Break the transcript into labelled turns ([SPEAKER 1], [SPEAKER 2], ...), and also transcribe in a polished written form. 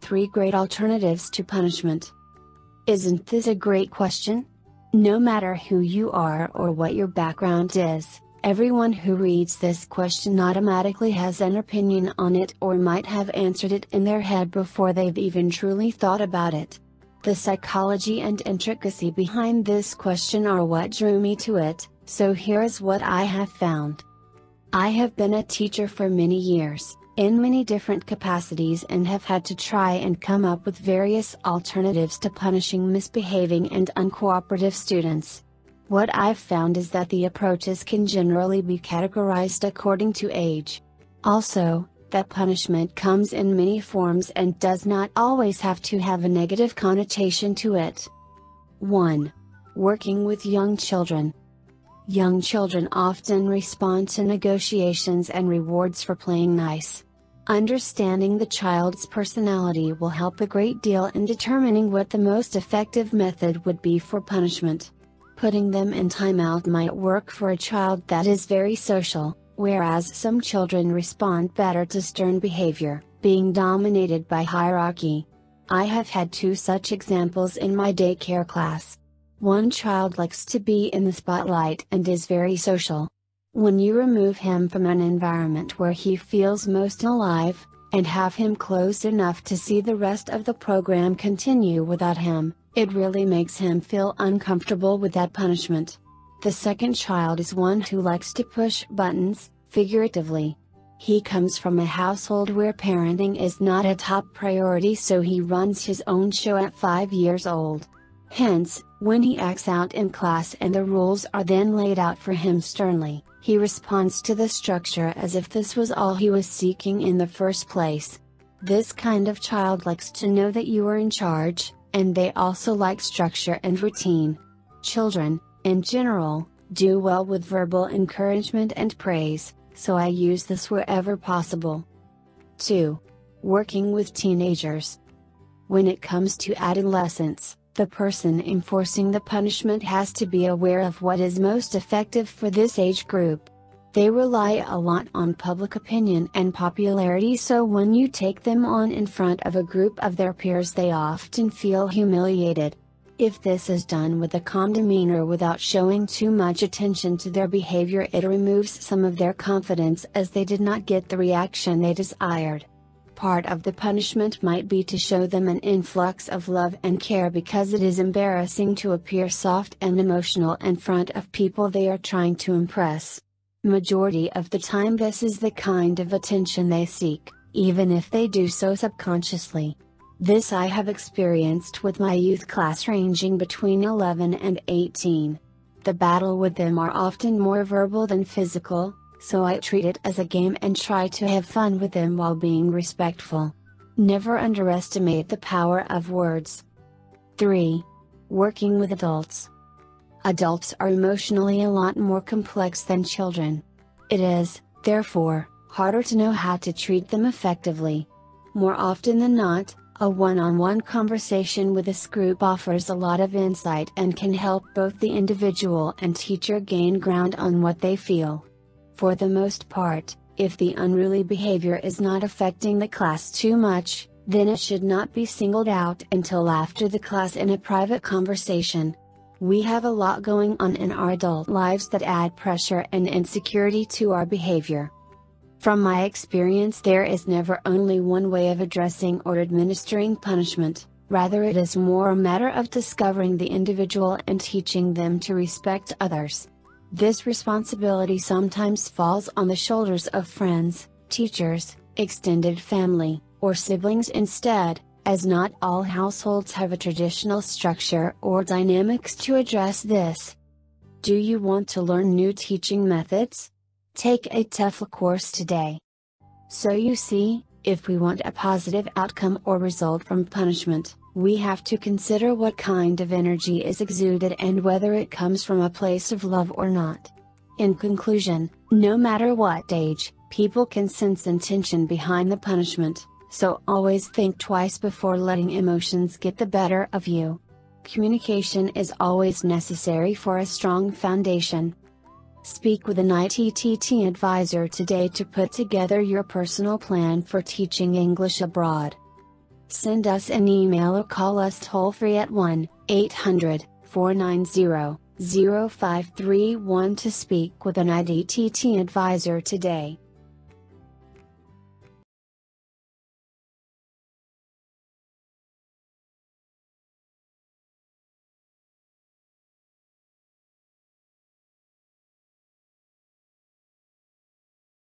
[SPEAKER 1] 3 great alternatives to punishment. Isn't this a great question? No matter who you are or what your background is, everyone who reads this question automatically has an opinion on it or might have answered it in their head before they've even truly thought about it. The psychology and intricacy behind this question are what drew me to it, so here is what I have found. I have been a teacher for many years, in many different capacities, and have had to try and come up with various alternatives to punishing misbehaving and uncooperative students. What I've found is that the approaches can generally be categorized according to age. Also, that punishment comes in many forms and does not always have to have a negative connotation to it. 1. Working with young children. Young children often respond to negotiations and rewards for playing nice. Understanding the child's personality will help a great deal in determining what the most effective method would be for punishment. Putting them in timeout might work for a child that is very social, whereas some children respond better to stern behavior, being dominated by hierarchy. I have had 2 such examples in my daycare class. One child likes to be in the spotlight and is very social. When you remove him from an environment where he feels most alive, and have him close enough to see the rest of the program continue without him, it really makes him feel uncomfortable with that punishment. The second child is one who likes to push buttons, figuratively. He comes from a household where parenting is not a top priority, so he runs his own show at 5 years old. Hence, when he acts out in class and the rules are then laid out for him sternly, he responds to the structure as if this was all he was seeking in the first place. This kind of child likes to know that you are in charge, and they also like structure and routine. Children, in general, do well with verbal encouragement and praise, so I use this wherever possible. 2. Working with teenagers. When it comes to adolescents, the person enforcing the punishment has to be aware of what is most effective for this age group. They rely a lot on public opinion and popularity, so when you take them on in front of a group of their peers, they often feel humiliated. If this is done with a calm demeanor without showing too much attention to their behavior, it removes some of their confidence as they did not get the reaction they desired. Part of the punishment might be to show them an influx of love and care, because it is embarrassing to appear soft and emotional in front of people they are trying to impress. Majority of the time this is the kind of attention they seek, even if they do so subconsciously. This I have experienced with my youth class ranging between 11 and 18. The battle with them are often more verbal than physical, so I treat it as a game and try to have fun with them while being respectful. Never underestimate the power of words. 3. Working with adults. Adults are emotionally a lot more complex than children. It is, therefore, harder to know how to treat them effectively. More often than not, a one-on-one conversation with this group offers a lot of insight and can help both the individual and teacher gain ground on what they feel. For the most part, if the unruly behavior is not affecting the class too much, then it should not be singled out until after the class in a private conversation. We have a lot going on in our adult lives that add pressure and insecurity to our behavior. From my experience, there is never only one way of addressing or administering punishment, rather it is more a matter of discovering the individual and teaching them to respect others. This responsibility sometimes falls on the shoulders of friends, teachers, extended family, or siblings instead, as not all households have a traditional structure or dynamics to address this. Do you want to learn new teaching methods? Take a TEFL course today. So you see, if we want a positive outcome or result from punishment, we have to consider what kind of energy is exuded and whether it comes from a place of love or not. In conclusion, no matter what age, people can sense intention behind the punishment, so always think twice before letting emotions get the better of you. Communication is always necessary for a strong foundation. Speak with an ITTT advisor today to put together your personal plan for teaching English abroad. Send us an email or call us toll free at 1-800-490-0531 to speak with an IDTT advisor today.